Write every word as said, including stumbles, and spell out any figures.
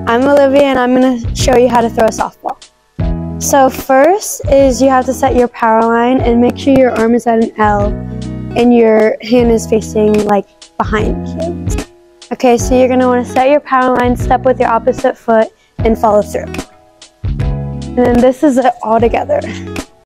I'm Olivia and I'm going to show you how to throw a softball. So first is you have to set your power line and make sure your arm is at an L and your hand is facing like behind you. Okay, so you're going to want to set your power line, step with your opposite foot, and follow through. And then this is it all together.